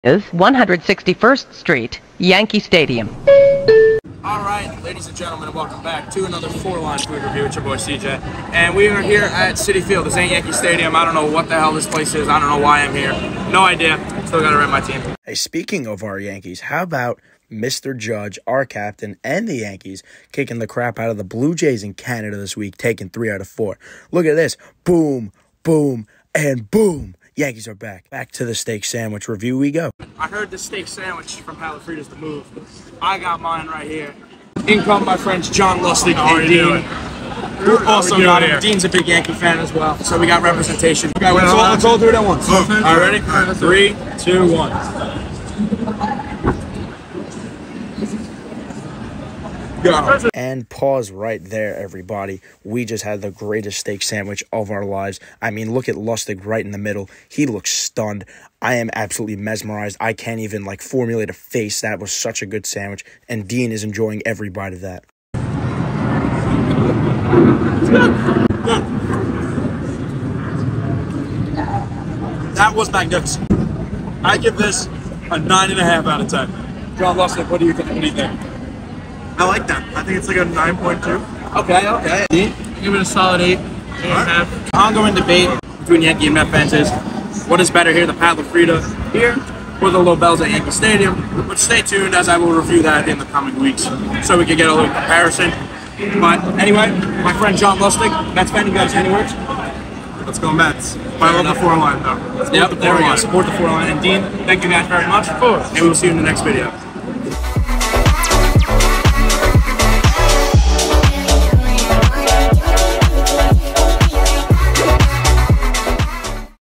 Is 161st Street, Yankee Stadium. Alright, ladies and gentlemen, welcome back to another 4-Line Food Review with your boy CJ. And we are here at Citi Field. This ain't Yankee Stadium. I don't know what the hell this place is. I don't know why I'm here. No idea. Still gotta rep my team. Hey, speaking of our Yankees, how about Mr. Judge, our captain, and the Yankees kicking the crap out of the Blue Jays in Canada this week, taking 3 out of 4. Look at this. Boom, boom, and boom. Yankees are back. Back to the steak sandwich review we go. I heard the steak sandwich from LeFrieda's the move. I got mine right here. In come my friends John Lustig and Dean. Who also got it. Dean's a big Yankee fan as well, so we got representation. Okay, let's all do it at once. All right, ready? 3, 2, 1. Go. And pause right there, everybody. We just had the greatest steak sandwich of our lives. I mean, look at Lustig right in the middle. He looks stunned. I am absolutely mesmerized. I can't even, formulate a face. That was such a good sandwich. And Dean is enjoying every bite of that. Good. That was magnificent. I give this a 9.5 out of 10. John Lustig, what do you think? I like that. I think it's like a 9.2. Okay. Dean? Give it a solid 8.5. Ongoing debate between Yankee and Met fans is, what is better here, the Pat LeFrieda here or the Lobels at Yankee Stadium? But stay tuned as I will review that in the coming weeks so we can get a little comparison. But anyway, my friend John Lustig, Mets fan, you guys any words? Let's go Mets. But I love the 4-Line though. Yep, there we go. Support the 4-Line. And Dean, thank you guys very much. And we will see you in the next video.